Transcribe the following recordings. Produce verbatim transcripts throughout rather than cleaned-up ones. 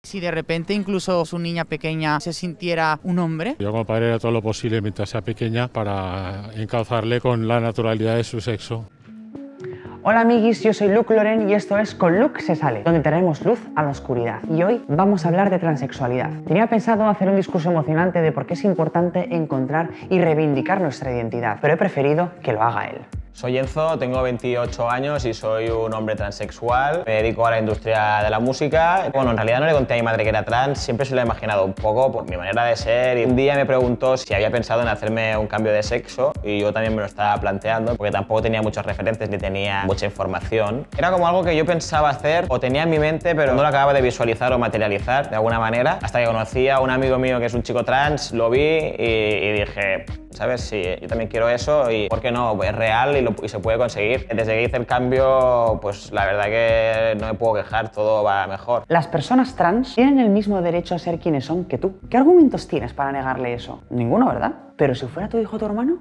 Si de repente incluso su niña pequeña se sintiera un hombre. Yo como padre haré todo lo posible mientras sea pequeña para encauzarle con la naturalidad de su sexo. Hola amiguis, yo soy Luke Loren y esto es Con Luke se sale, donde traemos luz a la oscuridad. Y hoy vamos a hablar de transexualidad. Tenía pensado hacer un discurso emocionante de por qué es importante encontrar y reivindicar nuestra identidad, pero he preferido que lo haga él. Soy Enzo, tengo veintiocho años y soy un hombre transexual. Me dedico a la industria de la música. Bueno, en realidad no le conté a mi madre que era trans, siempre se lo he imaginado un poco por mi manera de ser. Y un día me preguntó si había pensado en hacerme un cambio de sexo y yo también me lo estaba planteando porque tampoco tenía muchos referentes ni tenía mucha información. Era como algo que yo pensaba hacer o tenía en mi mente pero no lo acababa de visualizar o materializar de alguna manera. Hasta que conocí a un amigo mío que es un chico trans, lo vi y, y dije, ¿sabes? Sí, yo también quiero eso y ¿por qué no? Es real y, lo, y se puede conseguir. Desde que hice el cambio, pues la verdad que no me puedo quejar, todo va mejor. Las personas trans tienen el mismo derecho a ser quienes son que tú. ¿Qué argumentos tienes para negarle eso? Ninguno, ¿verdad? Pero si fuera tu hijo o tu hermano...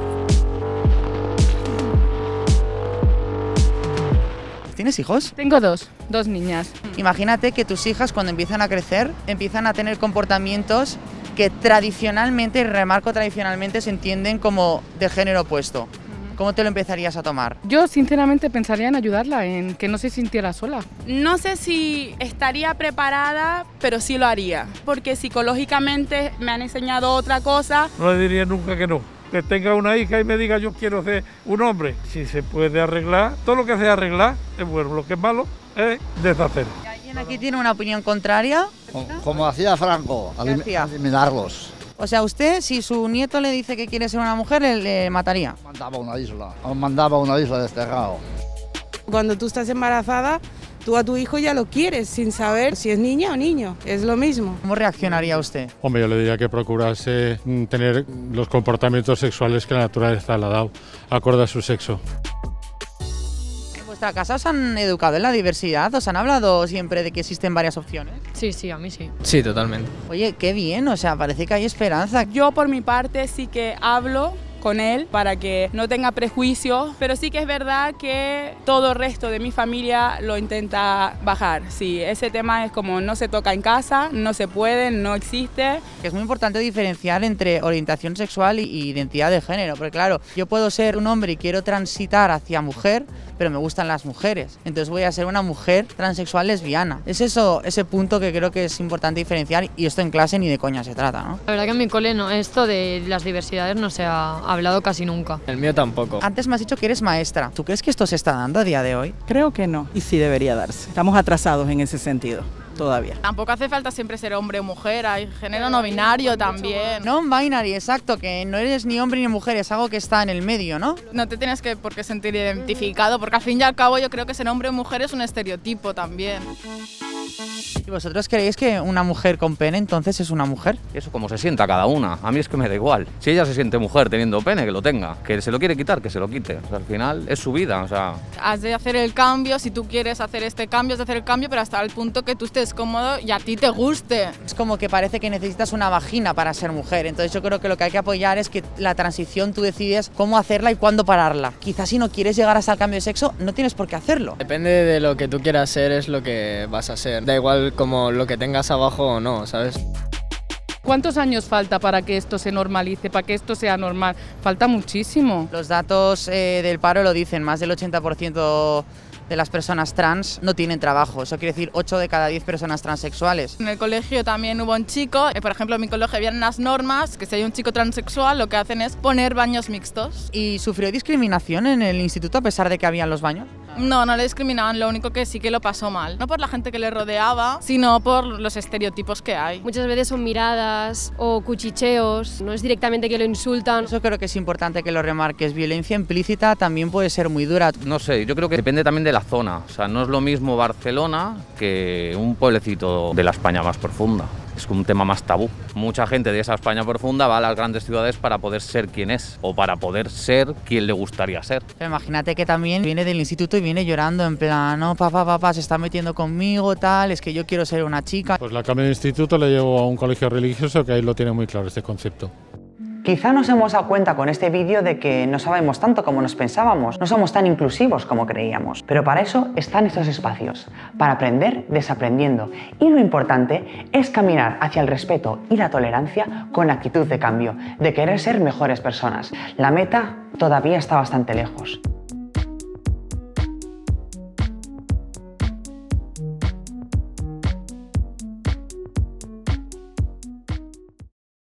¿Tienes hijos? Tengo dos, dos niñas. Imagínate que tus hijas cuando empiezan a crecer empiezan a tener comportamientos que tradicionalmente, y remarco tradicionalmente, se entienden como de género opuesto. ¿Cómo te lo empezarías a tomar? Yo sinceramente pensaría en ayudarla, en que no se sintiera sola. No sé si estaría preparada, pero sí lo haría, porque psicológicamente me han enseñado otra cosa. No le diría nunca que no. Que tenga una hija y me diga yo quiero ser un hombre. Si se puede arreglar, todo lo que sea arreglar es bueno, lo que es malo es deshacer. ¿Y alguien aquí tiene una opinión contraria? Como, como hacía Franco, elim hacía? eliminarlos. O sea, usted, si su nieto le dice que quiere ser una mujer, le, le mataría. Mandaba a una isla, mandaba a una isla desterrado. Cuando tú estás embarazada, tú a tu hijo ya lo quieres sin saber si es niña o niño, es lo mismo. ¿Cómo reaccionaría usted? Hombre, yo le diría que procurase tener los comportamientos sexuales que la naturaleza le ha dado, acorde a su sexo. ¿En vuestra casa os han educado en la diversidad? ¿Os han hablado siempre de que existen varias opciones? Sí, sí, a mí sí. Sí, totalmente. Oye, qué bien, o sea, parece que hay esperanza. Yo por mi parte sí que hablo con él para que no tenga prejuicios, pero sí que es verdad que todo el resto de mi familia lo intenta bajar. Sí, ese tema es como no se toca en casa, no se puede, no existe. Es muy importante diferenciar entre orientación sexual y identidad de género, porque claro, yo puedo ser un hombre y quiero transitar hacia mujer, pero me gustan las mujeres, entonces voy a ser una mujer transexual lesbiana. Es eso, ese punto que creo que es importante diferenciar y esto en clase ni de coña se trata, ¿no? La verdad que en mi cole no, esto de las diversidades no se ha hablado casi nunca. El mío tampoco. Antes me has dicho que eres maestra. ¿Tú crees que esto se está dando a día de hoy? Creo que no, y sí debería darse. Estamos atrasados en ese sentido. Todavía. Tampoco hace falta siempre ser hombre o mujer, hay género no binario también. Non-binary, exacto, que no eres ni hombre ni mujer, es algo que está en el medio, ¿no? No te tienes que por qué sentir identificado, porque al fin y al cabo yo creo que ser hombre o mujer es un estereotipo también. ¿Y vosotros creéis que una mujer con pene entonces es una mujer? Eso como se sienta cada una, a mí es que me da igual. Si ella se siente mujer teniendo pene, que lo tenga. Que se lo quiere quitar, que se lo quite. O sea, al final es su vida, o sea... Has de hacer el cambio, si tú quieres hacer este cambio, has de hacer el cambio, pero hasta el punto que tú estés cómodo y a ti te guste. Es como que parece que necesitas una vagina para ser mujer, entonces yo creo que lo que hay que apoyar es que la transición tú decides cómo hacerla y cuándo pararla. Quizás si no quieres llegar hasta el cambio de sexo, no tienes por qué hacerlo. Depende de lo que tú quieras ser, es lo que vas a ser. Da igual como lo que tengas abajo o no, ¿sabes? ¿Cuántos años falta para que esto se normalice, para que esto sea normal? Falta muchísimo. Los datos eh, del paro lo dicen, más del ochenta por ciento de las personas trans no tienen trabajo. Eso quiere decir ocho de cada diez personas transexuales. En el colegio también hubo un chico, eh, por ejemplo en mi colegio había unas normas que si hay un chico transexual lo que hacen es poner baños mixtos. ¿Y sufrió discriminación en el instituto a pesar de que habían los baños? No, no le discriminaban, lo único que sí que lo pasó mal. No por la gente que le rodeaba, sino por los estereotipos que hay. Muchas veces son miradas o cuchicheos, no es directamente que lo insultan. Eso creo que es importante que lo remarques. Violencia implícita también puede ser muy dura. No sé, yo creo que depende también de la zona. O sea, no es lo mismo Barcelona que un pueblecito de la España más profunda. Es un tema más tabú. Mucha gente de esa España profunda va a las grandes ciudades para poder ser quien es o para poder ser quien le gustaría ser. Pero imagínate que también viene del instituto y viene llorando en plan, no, papá, papá, se está metiendo conmigo, tal, es que yo quiero ser una chica. Pues la cambio de instituto le llevo a un colegio religioso que ahí lo tiene muy claro este concepto. Quizá nos hemos dado cuenta con este vídeo de que no sabemos tanto como nos pensábamos, no somos tan inclusivos como creíamos, pero para eso están estos espacios, para aprender desaprendiendo, y lo importante es caminar hacia el respeto y la tolerancia con actitud de cambio, de querer ser mejores personas. La meta todavía está bastante lejos.